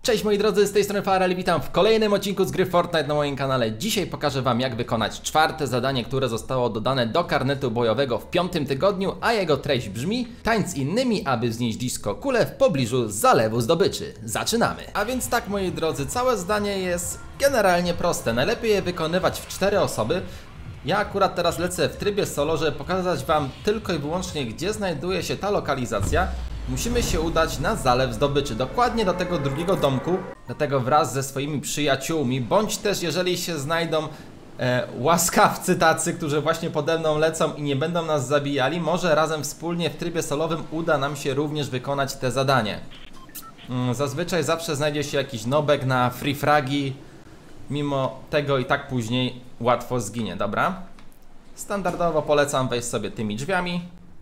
Cześć moi drodzy, z tej strony Farel, witam w kolejnym odcinku z gry Fortnite na moim kanale. Dzisiaj pokażę wam, jak wykonać czwarte zadanie, które zostało dodane do karnetu bojowego w 5. tygodniu, a jego treść brzmi: tańcz z innymi, aby wznieść disco kulę w pobliżu zalewu zdobyczy. Zaczynamy! A więc tak moi drodzy, całe zadanie jest generalnie proste. Najlepiej je wykonywać w 4 osoby. Ja akurat teraz lecę w trybie solo, żeby pokazać wam tylko i wyłącznie, gdzie znajduje się ta lokalizacja. Musimy się udać na zalew zdobyczy, dokładnie do tego drugiego domku, dlatego wraz ze swoimi przyjaciółmi, bądź też jeżeli się znajdą łaskawcy tacy, którzy właśnie pode mną lecą i nie będą nas zabijali, może razem wspólnie w trybie solowym uda nam się również wykonać te zadanie. Zazwyczaj zawsze znajdzie się jakiś nobek na free fragi, mimo tego i tak później łatwo zginie, dobra? Standardowo polecam wejść sobie tymi drzwiami.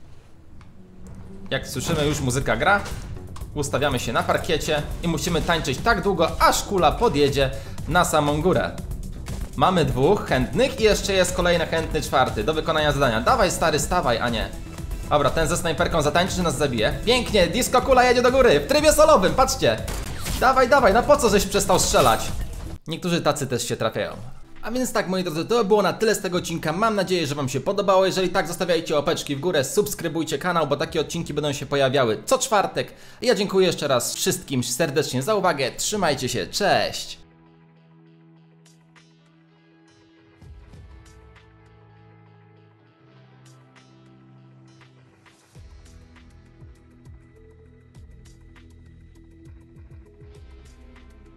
Jak słyszymy, już muzyka gra. Ustawiamy się na parkiecie i musimy tańczyć tak długo, aż kula podjedzie na samą górę. Mamy 2 chętnych i jeszcze jest kolejny chętny 4 do wykonania zadania. Dawaj stary, stawaj, a nie. Dobra, ten ze snajperką zatańczy, czy nas zabije? Pięknie, disco kula jedzie do góry w trybie solowym, patrzcie. Dawaj, dawaj, no po co żeś przestał strzelać? Niektórzy tacy też się trafiają. A więc tak moi drodzy, to było na tyle z tego odcinka. Mam nadzieję, że wam się podobało. Jeżeli tak, zostawiajcie łapeczki w górę, subskrybujcie kanał, bo takie odcinki będą się pojawiały co czwartek. Ja dziękuję jeszcze raz wszystkim serdecznie za uwagę. Trzymajcie się, cześć!